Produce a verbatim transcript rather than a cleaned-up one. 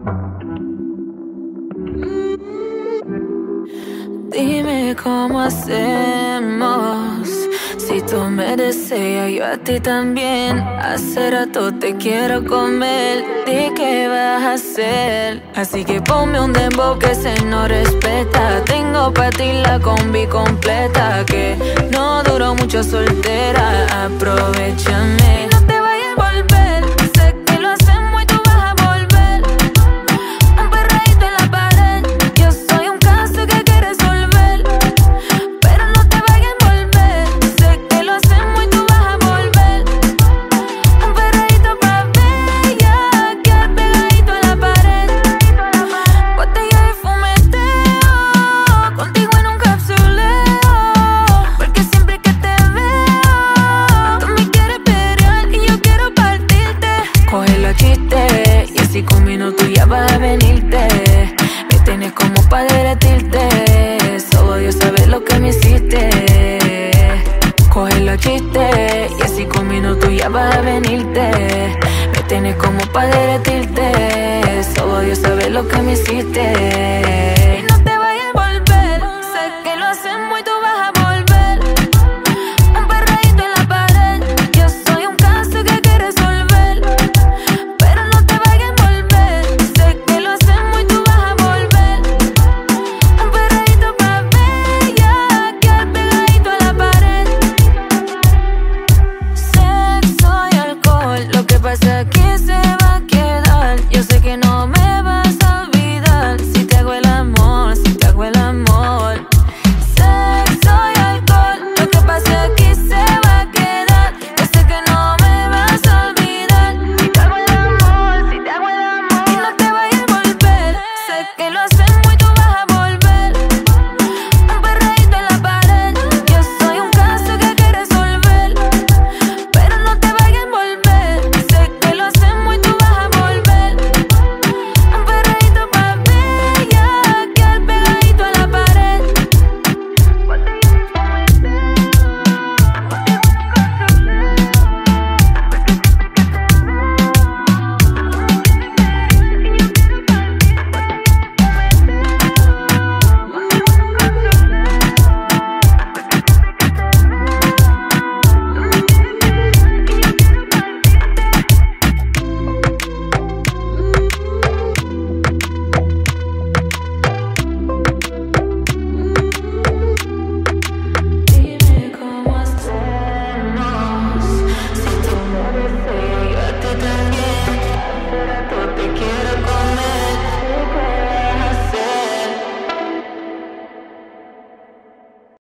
Dime cómo hacemos. Si tú me deseas, yo a ti también. Hace rato te quiero comer. Di qué vas a hacer. Así que ponme un dembow que se no respeta. Tengo pa' ti la combi completa. Que no duró mucho soltera. Aprovechame. No te vayas a volver. Sé que lo hacemos y tú vas a volver. Un perreíto en la pared. Yo soy un caso que hay que resolver. Pero no te vayas a volver. Sé que lo hacemos y tú vas a volver. Un perreíto pa' bella, que pegadito a la pared. Botella de fumeteo, contigo en un capsuleo. Porque siempre que te veo, tú me quieres pelear y yo quiero partirte. Coge los chistes y así con minutos ya vas a venirte. Me tienes como pa' derretirte. Solo Dios sabe lo que me hiciste. Coge los chistes y así con minutos ya vas a venirte. Me tienes como pa' derretirte. Solo Dios sabe lo que me hiciste.